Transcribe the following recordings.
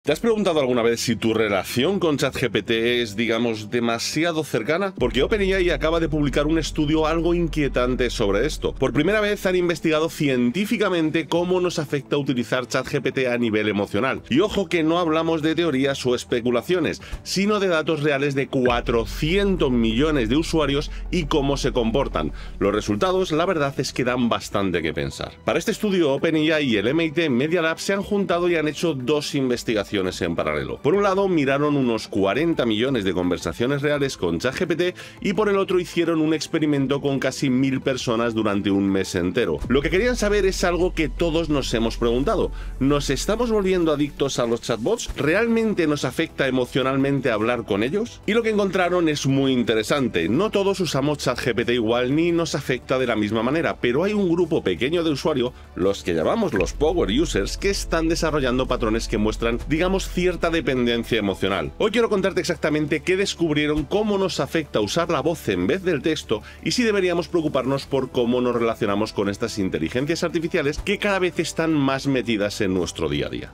¿Te has preguntado alguna vez si tu relación con ChatGPT es, digamos, demasiado cercana? Porque OpenAI acaba de publicar un estudio algo inquietante sobre esto. Por primera vez han investigado científicamente cómo nos afecta utilizar ChatGPT a nivel emocional. Y ojo que no hablamos de teorías o especulaciones, sino de datos reales de 400 millones de usuarios y cómo se comportan. Los resultados, la verdad, es que dan bastante que pensar. Para este estudio, OpenAI y el MIT Media Lab se han juntado y han hecho dos investigaciones en paralelo. Por un lado, miraron unos 40 millones de conversaciones reales con ChatGPT y por el otro hicieron un experimento con casi 1000 personas durante un mes entero. Lo que querían saber es algo que todos nos hemos preguntado. ¿Nos estamos volviendo adictos a los chatbots? ¿Realmente nos afecta emocionalmente hablar con ellos? Y lo que encontraron es muy interesante. No todos usamos ChatGPT igual ni nos afecta de la misma manera, pero hay un grupo pequeño de usuarios, los que llamamos los power users, que están desarrollando patrones que muestran, digamos, cierta dependencia emocional. Hoy quiero contarte exactamente qué descubrieron, cómo nos afecta usar la voz en vez del texto y si deberíamos preocuparnos por cómo nos relacionamos con estas inteligencias artificiales que cada vez están más metidas en nuestro día a día.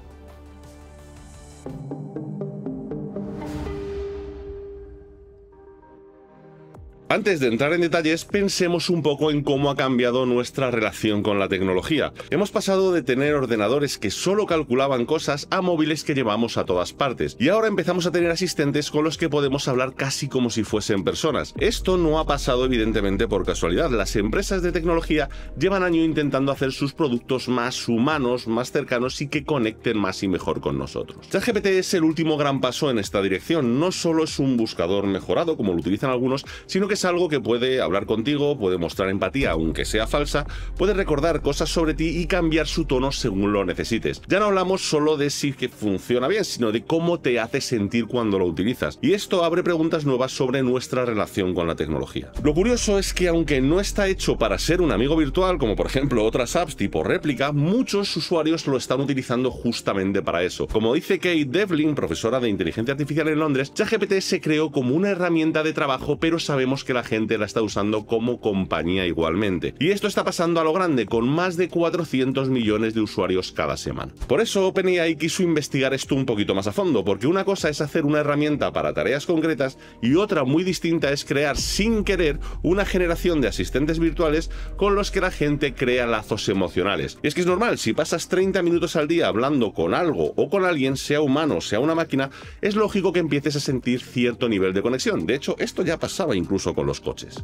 Antes de entrar en detalles, pensemos un poco en cómo ha cambiado nuestra relación con la tecnología. Hemos pasado de tener ordenadores que solo calculaban cosas a móviles que llevamos a todas partes. Y ahora empezamos a tener asistentes con los que podemos hablar casi como si fuesen personas. Esto no ha pasado evidentemente por casualidad. Las empresas de tecnología llevan años intentando hacer sus productos más humanos, más cercanos y que conecten más y mejor con nosotros. ChatGPT es el último gran paso en esta dirección. No solo es un buscador mejorado, como lo utilizan algunos, sino que es algo que puede hablar contigo, puede mostrar empatía aunque sea falsa, puede recordar cosas sobre ti y cambiar su tono según lo necesites. Ya no hablamos solo de si que funciona bien, sino de cómo te hace sentir cuando lo utilizas. Y esto abre preguntas nuevas sobre nuestra relación con la tecnología. Lo curioso es que aunque no está hecho para ser un amigo virtual, como por ejemplo otras apps tipo Réplica, muchos usuarios lo están utilizando justamente para eso. Como dice Kate Devlin, profesora de inteligencia artificial en Londres, ChatGPT se creó como una herramienta de trabajo, pero sabemos que la gente la está usando como compañía igualmente. Y esto está pasando a lo grande, con más de 400 millones de usuarios cada semana. Por eso OpenAI quiso investigar esto un poquito más a fondo, porque una cosa es hacer una herramienta para tareas concretas y otra muy distinta es crear sin querer una generación de asistentes virtuales con los que la gente crea lazos emocionales. Y es que es normal, si pasas 30 minutos al día hablando con algo o con alguien, sea humano, sea una máquina, es lógico que empieces a sentir cierto nivel de conexión. De hecho, esto ya pasaba incluso con los coches.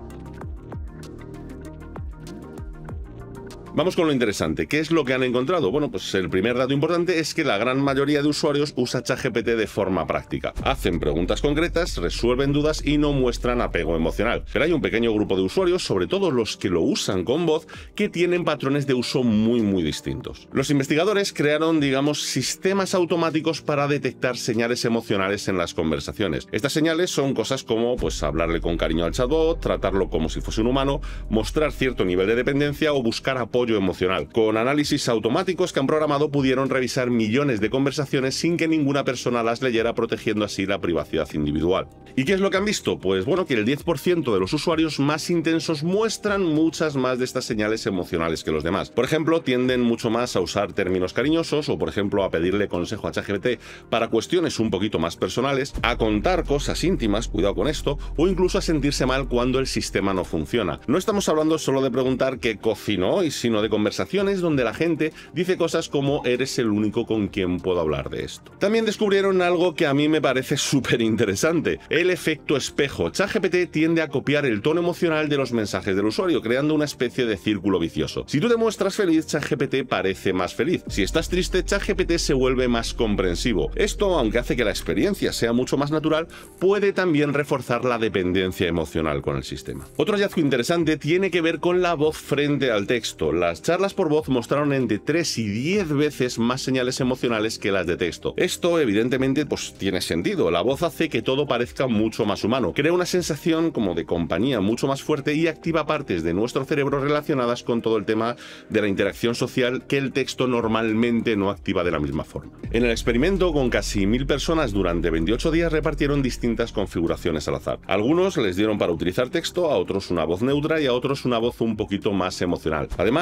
Vamos con lo interesante. ¿Qué es lo que han encontrado? Bueno, pues el primer dato importante es que la gran mayoría de usuarios usa ChatGPT de forma práctica. Hacen preguntas concretas, resuelven dudas y no muestran apego emocional. Pero hay un pequeño grupo de usuarios, sobre todo los que lo usan con voz, que tienen patrones de uso muy distintos. Los investigadores crearon, digamos, sistemas automáticos para detectar señales emocionales en las conversaciones. Estas señales son cosas como, pues, hablarle con cariño al chatbot, tratarlo como si fuese un humano, mostrar cierto nivel de dependencia o buscar apoyo emocional. Con análisis automáticos que han programado pudieron revisar millones de conversaciones sin que ninguna persona las leyera, protegiendo así la privacidad individual. ¿Y qué es lo que han visto? Pues bueno, que el 10% de los usuarios más intensos muestran muchas más de estas señales emocionales que los demás. Por ejemplo, tienden mucho más a usar términos cariñosos o, por ejemplo, a pedirle consejo a ChatGPT para cuestiones un poquito más personales, a contar cosas íntimas, cuidado con esto, o incluso a sentirse mal cuando el sistema no funciona. No estamos hablando solo de preguntar qué cocinó hoy, sino de conversaciones donde la gente dice cosas como eres el único con quien puedo hablar de esto. También descubrieron algo que a mí me parece súper interesante, el efecto espejo. ChatGPT tiende a copiar el tono emocional de los mensajes del usuario, creando una especie de círculo vicioso. Si tú te muestras feliz, ChatGPT parece más feliz. Si estás triste, ChatGPT se vuelve más comprensivo. Esto, aunque hace que la experiencia sea mucho más natural, puede también reforzar la dependencia emocional con el sistema. Otro hallazgo interesante tiene que ver con la voz frente al texto. Las charlas por voz mostraron entre 3 y 10 veces más señales emocionales que las de texto. Esto, evidentemente, pues tiene sentido. La voz hace que todo parezca mucho más humano. Crea una sensación como de compañía mucho más fuerte y activa partes de nuestro cerebro relacionadas con todo el tema de la interacción social que el texto normalmente no activa de la misma forma. En el experimento, con casi 1000 personas durante 28 días, repartieron distintas configuraciones al azar. Algunos les dieron para utilizar texto, a otros una voz neutra y a otros una voz un poquito más emocional. Además,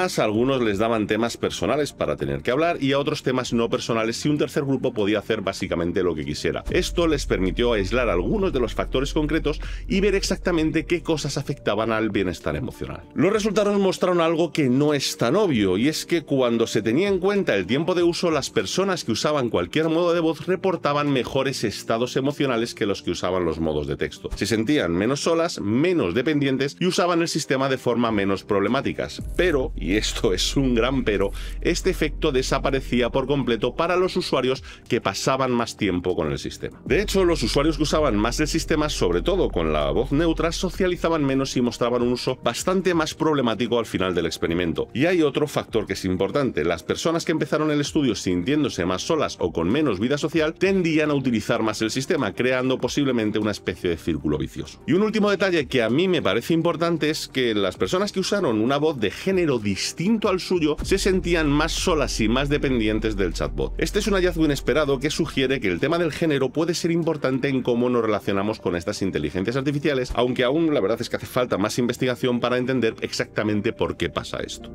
Además, a algunos les daban temas personales para tener que hablar y a otros temas no personales si un tercer grupo podía hacer básicamente lo que quisiera. Esto les permitió aislar algunos de los factores concretos y ver exactamente qué cosas afectaban al bienestar emocional. Los resultados mostraron algo que no es tan obvio, y es que cuando se tenía en cuenta el tiempo de uso, las personas que usaban cualquier modo de voz reportaban mejores estados emocionales que los que usaban los modos de texto. Se sentían menos solas, menos dependientes y usaban el sistema de forma menos problemáticas. Pero, y esto es un gran pero, este efecto desaparecía por completo para los usuarios que pasaban más tiempo con el sistema. De hecho, los usuarios que usaban más el sistema, sobre todo con la voz neutra, socializaban menos y mostraban un uso bastante más problemático al final del experimento. Y hay otro factor que es importante: las personas que empezaron el estudio sintiéndose más solas o con menos vida social tendían a utilizar más el sistema, creando posiblemente una especie de círculo vicioso. Y un último detalle que a mí me parece importante es que las personas que usaron una voz de género distinto al suyo se sentían más solas y más dependientes del chatbot. Este es un hallazgo inesperado que sugiere que el tema del género puede ser importante en cómo nos relacionamos con estas inteligencias artificiales, aunque aún la verdad es que hace falta más investigación para entender exactamente por qué pasa esto.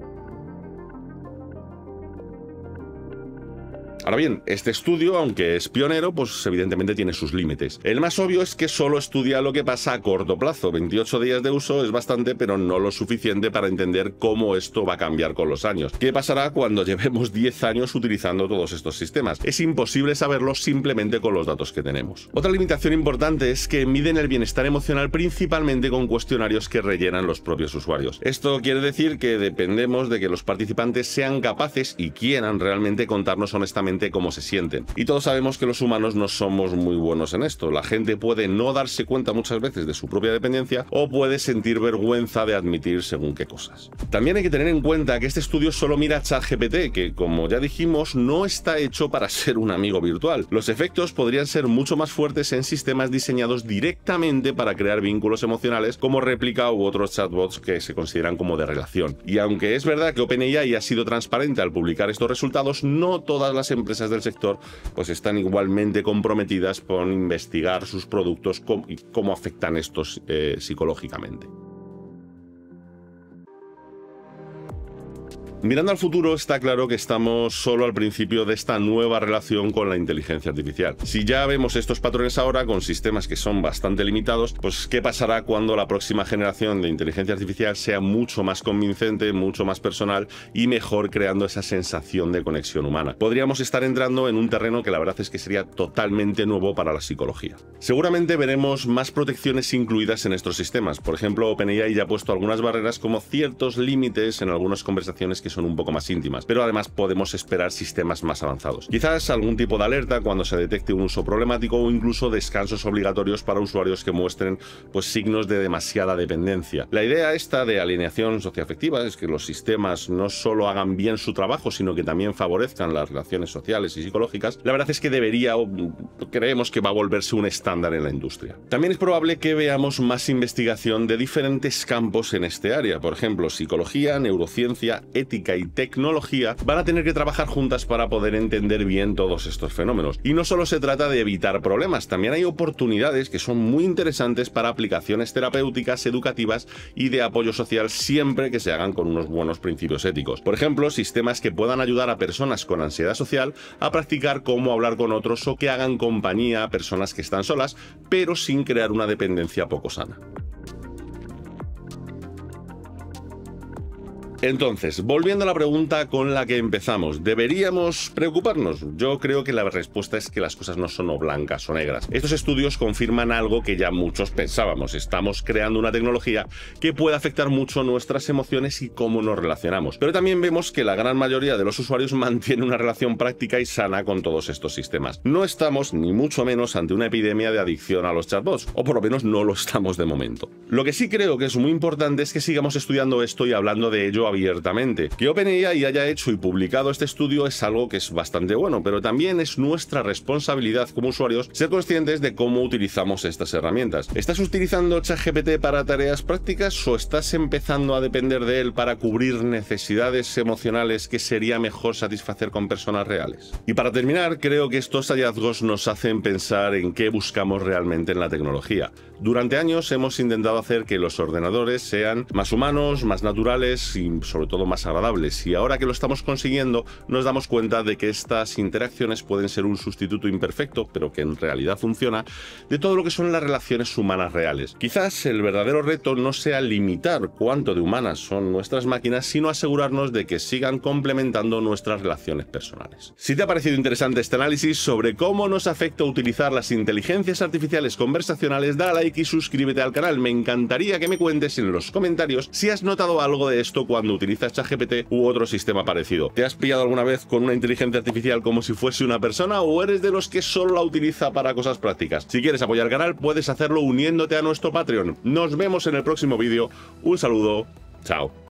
Ahora bien, este estudio, aunque es pionero, pues evidentemente tiene sus límites. El más obvio es que solo estudia lo que pasa a corto plazo. 28 días de uso es bastante, pero no lo suficiente para entender cómo esto va a cambiar con los años. ¿Qué pasará cuando llevemos 10 años utilizando todos estos sistemas? Es imposible saberlo simplemente con los datos que tenemos. Otra limitación importante es que miden el bienestar emocional principalmente con cuestionarios que rellenan los propios usuarios. Esto quiere decir que dependemos de que los participantes sean capaces y quieran realmente contarnos honestamente cómo se sienten. Y todos sabemos que los humanos no somos muy buenos en esto. La gente puede no darse cuenta muchas veces de su propia dependencia o puede sentir vergüenza de admitir según qué cosas. También hay que tener en cuenta que este estudio solo mira a ChatGPT, que como ya dijimos no está hecho para ser un amigo virtual. Los efectos podrían ser mucho más fuertes en sistemas diseñados directamente para crear vínculos emocionales como Replica u otros chatbots que se consideran como de relación. Y aunque es verdad que OpenAI ha sido transparente al publicar estos resultados, no todas las empresas del sector pues están igualmente comprometidas con investigar sus productos y cómo afectan estos psicológicamente. Mirando al futuro, está claro que estamos solo al principio de esta nueva relación con la inteligencia artificial. Si ya vemos estos patrones ahora con sistemas que son bastante limitados, pues ¿qué pasará cuando la próxima generación de inteligencia artificial sea mucho más convincente, mucho más personal y mejor creando esa sensación de conexión humana? Podríamos estar entrando en un terreno que la verdad es que sería totalmente nuevo para la psicología. Seguramente veremos más protecciones incluidas en estos sistemas. Por ejemplo, OpenAI ya ha puesto algunas barreras como ciertos límites en algunas conversaciones que son un poco más íntimas, pero además podemos esperar sistemas más avanzados. Quizás algún tipo de alerta cuando se detecte un uso problemático o incluso descansos obligatorios para usuarios que muestren pues signos de demasiada dependencia. La idea esta de alineación socioafectiva es que los sistemas no solo hagan bien su trabajo, sino que también favorezcan las relaciones sociales y psicológicas. La verdad es que debería, o creemos que va a volverse un estándar en la industria. También es probable que veamos más investigación de diferentes campos en este área. Por ejemplo, psicología, neurociencia, ética y tecnología van a tener que trabajar juntas para poder entender bien todos estos fenómenos. Y no solo se trata de evitar problemas, también hay oportunidades que son muy interesantes para aplicaciones terapéuticas, educativas y de apoyo social, siempre que se hagan con unos buenos principios éticos. Por ejemplo, sistemas que puedan ayudar a personas con ansiedad social a practicar cómo hablar con otros o que hagan compañía a personas que están solas, pero sin crear una dependencia poco sana. Entonces, volviendo a la pregunta con la que empezamos, ¿deberíamos preocuparnos? Yo creo que la respuesta es que las cosas no son o blancas o negras. Estos estudios confirman algo que ya muchos pensábamos. Estamos creando una tecnología que puede afectar mucho nuestras emociones y cómo nos relacionamos. Pero también vemos que la gran mayoría de los usuarios mantiene una relación práctica y sana con todos estos sistemas. No estamos, ni mucho menos, ante una epidemia de adicción a los chatbots, o por lo menos no lo estamos de momento. Lo que sí creo que es muy importante es que sigamos estudiando esto y hablando de ello abiertamente. Que OpenAI haya hecho y publicado este estudio es algo que es bastante bueno, pero también es nuestra responsabilidad como usuarios ser conscientes de cómo utilizamos estas herramientas. ¿Estás utilizando ChatGPT para tareas prácticas o estás empezando a depender de él para cubrir necesidades emocionales que sería mejor satisfacer con personas reales? Y para terminar, creo que estos hallazgos nos hacen pensar en qué buscamos realmente en la tecnología. Durante años hemos intentado hacer que los ordenadores sean más humanos, más naturales y sobre todo más agradables, y ahora que lo estamos consiguiendo nos damos cuenta de que estas interacciones pueden ser un sustituto imperfecto, pero que en realidad funciona, de todo lo que son las relaciones humanas reales. Quizás el verdadero reto no sea limitar cuánto de humanas son nuestras máquinas, sino asegurarnos de que sigan complementando nuestras relaciones personales. Si te ha parecido interesante este análisis sobre cómo nos afecta utilizar las inteligencias artificiales conversacionales, dale a like y suscríbete al canal. Me encantaría que me cuentes en los comentarios si has notado algo de esto cuando utilizas ChatGPT u otro sistema parecido. ¿Te has pillado alguna vez con una inteligencia artificial como si fuese una persona, o eres de los que solo la utiliza para cosas prácticas? Si quieres apoyar el canal, puedes hacerlo uniéndote a nuestro Patreon. Nos vemos en el próximo vídeo. Un saludo. Chao.